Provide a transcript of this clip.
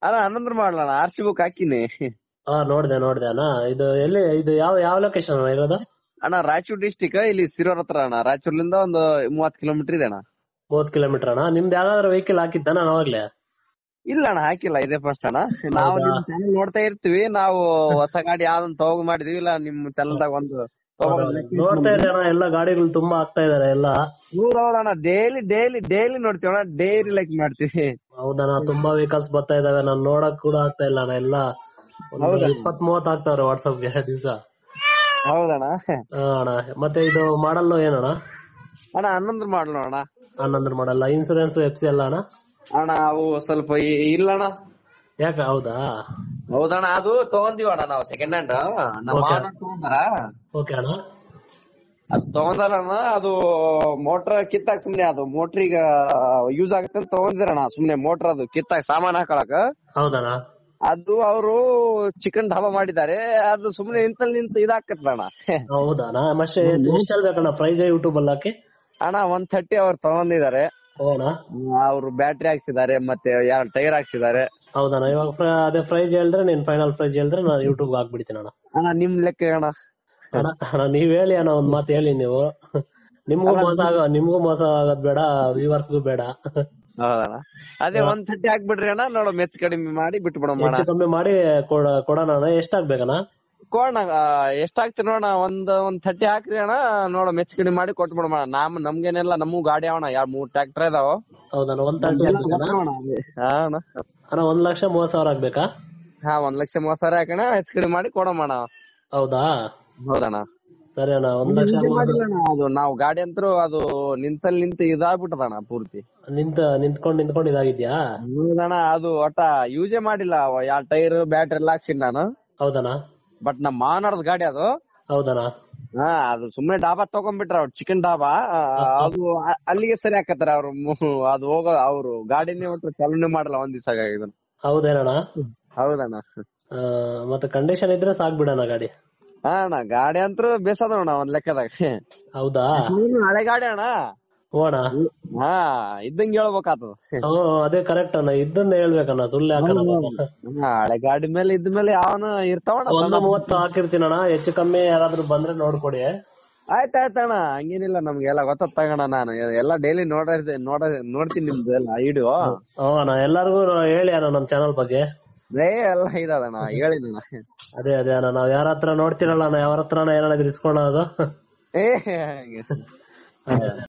ಅಣ್ಣ ಹನ್ನೊಂದ್ರ ಮಾಡ್ಲಣ್ಣ RC book ಹಾಕಿನಿ. ನೋಡ್ದೆ ಅಣ್ಣ. ಇದು ಎಲ್ಲಿ ಇದು ಯಾವ ಲೊಕೇಶನ್ ಇರೋದು? ಅಣ್ಣ ರಾಯಚೂರು ಡಿಸ್ಟಿಕ್, ಇಲ್ಲಿ ಸಿರೋರ್ ಹತ್ರ ಅಣ್ಣ. ರಾಯಚೂರ್ಲಿಂದ ಒಂದು 30 ಕಿಲೋಮೀಟರ್ ಇದೆ ಅಣ್ಣ. 30 ಕಿಲೋಮೀಟರ್ ಅಣ್ಣ. ನಿಮ್ದು ಯಾವ್ದಾದ್ರು ವೆಹಿಕಲ್ ಹಾಕಿದ್ದಾನ ಅವಾಗ್ಲೇ? ಇಲ್ಲ ಅಣ್ಣ ಹಾಕಿಲ್ಲ, ಇದೇ ಫಸ್ಟ್ ಅಣ್ಣ. ನಾವು ನಿಮ್ ಚಾನಲ್ ನೋಡ್ತಾ ಇರ್ತೀವಿ. ನಾವು ಹೊಸ ಗಾಡಿ ಯಾವ್ದೊಂದು ತಗೋ ಮಾಡಿದೀವಿ, ಇಲ್ಲ ನಿಮ್ ಚಾನಲ್ದಾಗ ಒಂದು ನೋಡ್ತಾ ಇದ್ದೆ ಅಣ್ಣ, ಎಲ್ಲ ಗಾಡಿಗಳು ತುಂಬಾ ಆಗ್ತಾ ಇದಾರೆ ಎಲ್ಲ. ಹೌದಣ್ಣ, ಡೈಲಿ ನೋಡ್ತೀವಿ ಅಣ್ಣ, ಡೈಲಿ ಲೈಕ್ ಮಾಡ್ತೀವಿ. ಹೌದಣ್ಣ, ತುಂಬಾ ವೆಹಿಕಲ್ಸ್ ಬರ್ತಾ ಇದಾವೆ. ನಾನ್ ನೋಡಕ್ ಕೂಡ ಆಗ್ತಾ ಇಲ್ಲ ಅಣ್ಣ. ಎಲ್ಲ 20-30 ಆಗ್ತಾವ್ರೆ ವಾಟ್ಸಪ್ಗೆ ದಿವಸ. ಹೌದಣ್ಣ. ಅಣ್ಣ ಮತ್ತೆ ಇದು ಮಾಡಲ್ ಏನಣ್ಣ? ಅಣ್ಣ 11 ಮಾಡ್ಲು ಅಣ್ಣ. 11 ಮಾಡಲ್ಲ. ಇನ್ಸೂರೆನ್ಸ್ FC ಎಲ್ಲ ಅಣ್ಣ? ಅಣ್ಣ ಅವು ಸ್ವಲ್ಪ ಇಲ್ಲಣ್ಣ. ಯಾಕ? ಹೌದಣ್ಣ, ಅದು ತಗೊಂಡಿವಣ್ಣ ನಾವು ಸೆಕೆಂಡ್ ಹ್ಯಾಂಡ್. ನಮ್ಮ ತಗೊಂಡಾರ. ಓಕೆ ಅಣ್ಣ. ಅದು ತಗೊಂಡಾರಣ್ಣ, ಅದು ಮೋಟ್ರ್ ಕಿತ್ತಾಕ ಸುಮ್ನೆ, ಅದು ಮೋಟ್ರಿಗ ಯೂಸ್ ಆಗತ್ತೆ ಅಂತ ತಗೊಂಡಿದ್ರಣ್ಣ. ಸುಮ್ನೆ ಮೋಟ್ರ್ ಅದು ಕಿತ್ತಾಕ ಸಾಮಾನ್ ಹಾಕೊಳಕ. ಹೌದಣ್ಣ. ಅದು ಅವರು ಚಿಕನ್ ಢಾಬಾ ಮಾಡಿದ್ದಾರೆ. ಅದು ಸುಮ್ನೆ ನಿಂತು ಇದಾಕತ್ತಣ್ಣ. ಹೌದಣ್ಣ. ಮತ್ತೆ ಎಷ್ಟು ಹೇಳ್ಬೇಕಣ್ಣ ಪ್ರೈಸ್ ಯೂಟ್ಯೂಬ್ ಅಲ್ಲಿ ಹಾಕಿ? ಅಣ್ಣ 130 ಅವ್ರು ತಗೊಂಡಿದ್ದಾರೆ. ಅವ್ರು ಬ್ಯಾಟ್ರಿ ಹಾಕ್ಸಿದ್ದಾರೆ, ಮತ್ತೆ 2 ಟೈರ್ ಹಾಕ್ಸಿದ್ದಾರೆ. ಹೌದಣ್ಣ. ಇವಾಗ ಅದೇ ಪ್ರೈಸ್ ಹೇಳಿದ್ರೆ, ನೀನ್ ಫೈನಲ್ ಪ್ರೈಸ್ ಹೇಳಿದ್ರೆ ನಾನು ಯೂಟ್ಯೂಬ್ ಹಾಕ್ಬಿಡ್ತೀನಿ ಅಣ್ಣ. ಅಣ್ಣ ನಿಮ್ ಲೆಕ್ಕ ಅಣ್ಣ. ಅಣ್ಣ ನೀವ್ ಹೇಳಿ ಅಣ್ಣ, ಒಂದ್ ಮಾತು ಹೇಳಿ ನೀವು. ನಿಮ್ಗೂ ಮೋಸ ಆಗೋದ್ ಬೇಡ, ವ್ಯೂವರ್ಸ್ಗೂ ಬೇಡ. ಹೌದಣ್ಣ, ಅದೇ 130 ಹಾಕ್ಬಿಡ್ರಿ ಅಣ್ಣ. ನೋಡೋ ಮೆಚ್ ಕಡಿಮೆ ಮಾಡಿ ಬಿಟ್ಬಿಡೋಣ. ಕಮ್ಮಿ ಮಾಡಿ ಕೊಡೋಣ ಅಣ್ಣ. ಎಷ್ಟಾಗ್ಬೇಕಣ್ಣ? ಕೊಡೋಣ, ಎಷ್ಟಾಗ್ತಿ ನೋಡೋಣ. ಒಂದ್ 30 ಹಾಕ್ರಿ ಅಣ್ಣ. ನೋಡೋ ಮೆಚ್ ಕಡಿಮೆ ಮಾಡಿ ಕೊಟ್ಬಿಡೋಣ. ನಮ್ಗೇನೆಲ್ಲ, ನಮಗೂ ಗಾಡಿ ಅವಣ 3 ಟ್ರ್ಯಾಕ್ಟರ್ ಇದಾವ. ಹೌದಣ್ಣ. 130 ಅಣ್ಣ 1,30,30,000 ಆಗ್ಬೇಕಾ? 1,30,30,000 ಹಾಕಣ, ಹೆಚ್ಚು ಕಡಿಮೆ ಮಾಡಿ ಕೊಡೋಣ. ಹೌದಾ? ಹೌದಣ್ಣ. ಸರಿ ಅಣ್ಣ. 1,00,000 ಅದು ನಾವು ಗಾಡಿ ಅಂತರೂ ಅದು ನಿಂತು ಇದಾಗ್ಬಿಟ್ಟದಣ್ಣ ಪೂರ್ತಿ. ನಿಂತ್ಕೊಂಡು ಇದಾಗಿದ್ಯಾ? ಹೌದಣ್ಣ, ಅದು ಒಟ್ಟ ಯೂಸೇ ಮಾಡಿಲ್ಲ. 2 ಟೈರ್ ಬ್ಯಾಟ್ರಿ ಎಲ್ಲ ಹಾಕ್ಸಿನ್ ನಾನು. ಹೌದಣ್ಣ. ಬಟ್ ನಮ್ಮ ಮಾವನವ್ರದ್ ಗಾಡಿ ಅದು. ಹೌದಣ್ಣ. ಅದು ಸುಮ್ನೆ ಡಾಬಾ ತಗೊಂಡ್ಬಿಟ್ರ ಅವ್ರು, ಚಿಕನ್ ಡಾಬಾ. ಅದು ಅಲ್ಲಿಗೆ ಸರಿ ಹಾಕತ್ತಾರ ಅವ್ರು. ಅದು ಅವ್ರು ಗಾಡಿನೇ ಒಟ್ಟು ಚಾಲನೆ ಮಾಡಲ್ಲ ಒಂದ್ ದಿವಸ ಇದನ್ನ. ಹೌದೇನಣ್ಣ? ಹೌದಣ್ಣ. ಮತ್ತೆ ಕಂಡೀಷನ್ ಇದ್ರೆ ಸಾಕ್ ಬಿಡಣ್ಣ ಗಾಡಿ. ಅಣ್ಣ ಗಾಡಿ ಅಂತೂ ಬೇಸದಣ್ಣ ಒಂದ್ ಲೆಕ್ಕದಾಗ. ಹೌದಾ? ಹಳೆ ಗಾಡಿ ಅಣ್ಣ. ಹೋಣ. ಇದ್ದಂಗ ಹೇಳ್ಬೇಕಾಗ್ತದ. ಅದೇ ಕರೆಕ್ಟ್ ಅಣ್ಣ, ಇದ್ದನ್ನ ಹೇಳ್ಬೇಕಣ್ಣ, ಸುಳ್ಳು ಹಾಕಲ್ಲ. ಹಳೆ ಗಾಡಿ ಮೇಲೆ ಇದ್ಮೇಲೆ ಯಾವನ ಇರ್ತಾವಣ್ಣ. 130 ಹಾಕಿರ್ತೀನಣ್ಣ, ಹೆಚ್ಚು ಕಮ್ಮಿ ಯಾರಾದ್ರೂ ಬಂದ್ರೆ ನೋಡ್ಕೊಡಿ. ಆಯ್ತಾಯ್ತಣ್ಣ, ಹಂಗೇನಿಲ್ಲ. ನಮ್ಗೆಲ್ಲ ಗೊತ್ತಾಗಣ. ನಾನು ಎಲ್ಲ ಡೈಲಿ ನೋಡ್ತೀನಿ ನಿಮ್ದು ಎಲ್ಲ ವಿಡಿಯೋ. ಅಣ್ಣ ಎಲ್ಲಾರ್ಗು ಹೇಳಿ ಅಣ್ಣ ನಮ್ ಚಾನಲ್ ಬಗ್ಗೆ. ಎಲ್ಲ ಇದಾದಣ್ಣ, ಹೇಳಿದಣ್ಣ. ಅದೇ ಅಣ್ಣ, ನಾವ್ ಯಾರ ಹತ್ರ ನೋಡ್ತಿರಲ್ಲ ಅಣ್ಣ, ಯಾರ ಹತ್ರ ಏನಾದ್ರು ಇಸ್ಕೊಳ್ಳೋದು.